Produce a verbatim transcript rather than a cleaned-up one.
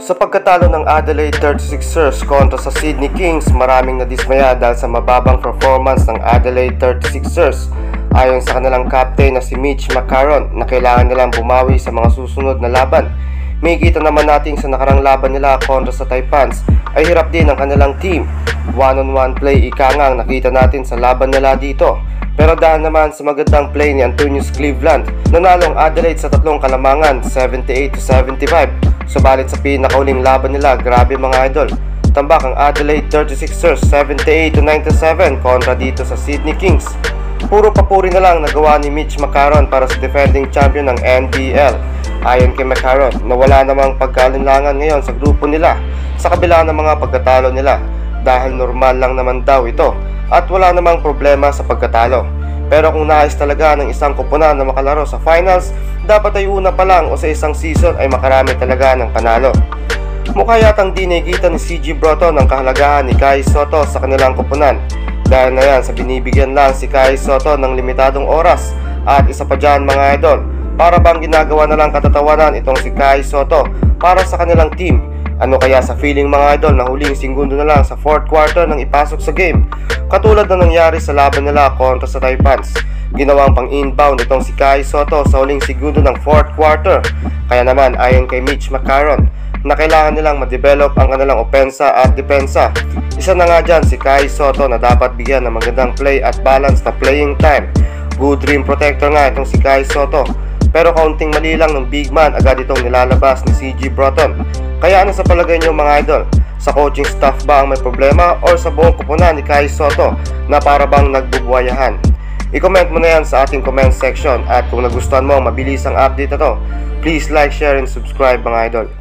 Sa pagkatalo ng Adelaide thirty-sixers kontra sa Sydney Kings, maraming nadismaya dahil sa mababang performance ng Adelaide thirty-sixers. Ayon sa kanilang captain na si Mitch McCarron na kailangan nilang bumawi sa mga susunod na laban. Makikita naman natin sa nakarang laban nila kontra sa Taipans ay hirap din ang kanilang team. One-on-one play ika nga ang nakita natin sa laban nila dito. Pero dahil naman sa magandang play ni Antonius Cleveland, nanalo ang Adelaide sa tatlong kalamangan, seventy-eight to seventy-five. Subalit sa pinakauling laban nila, grabe mga idol, tambak ang Adelaide thirty-sixers seventy-eight to ninety-seven kontra dito sa Sydney Kings. Puro papuri na lang nagawa ni Mitch McCarron para sa defending champion ng N B L. Ayon kay McCarron na wala namang pagkalinlangan ngayon sa grupo nila sa kabila ng mga pagkatalo nila dahil normal lang naman daw ito at wala namang problema sa pagkatalo. Pero kung nais talaga ng isang koponan na makalaro sa finals, dapat ay una pa lang o sa isang season ay makarami talaga ng panalo. Mukha yatang di nakikita ni C J Bruton ang kahalagahan ni Kai Sotto sa kanilang koponan. Dahil na yan sa binibigyan lang si Kai Sotto ng limitadong oras. At isa pa dyan mga idol, para bang ginagawa na lang katatawanan itong si Kai Sotto para sa kanilang team. Ano kaya sa feeling mga idol na huling segundo na lang sa fourth quarter nang ipasok sa game? Katulad na nangyari sa laban nila kontra sa Taipans. Ginawang pang-inbound itong si Kai Sotto sa huling segundo ng fourth quarter. Kaya naman ayon kay Mitch McCarron na kailangan nilang ma-develop ang kanilang opensa at depensa. Isa na nga dyan si Kai Sotto na dapat bigyan ng magandang play at balance na playing time. Good rim protector nga itong si Kai Sotto. Pero kaunting mali lang ng big man agad itong nilalabas ni C J Bruton. Kaya ano sa palagay niyo mga idol? Sa coaching staff ba ang may problema or sa buong koponan ni Kai Sotto na para bang nagbubuhayahan? I-comment mo na yan sa ating comment section at kung nagustuhan mo ang mabilis ang update na to, please like, share, and subscribe mga idol.